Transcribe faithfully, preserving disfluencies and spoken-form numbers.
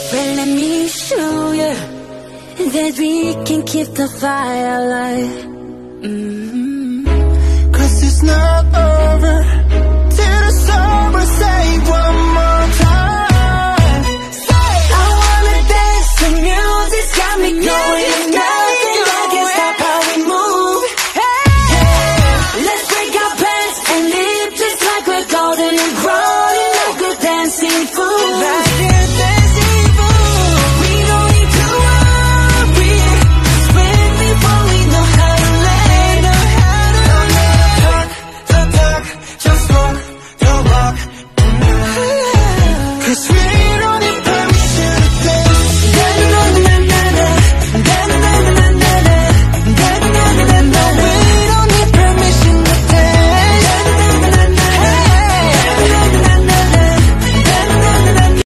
Well, let me show you that we can keep the fire alive. Mm-hmm. Cause it's not over till the summer. Say one more time.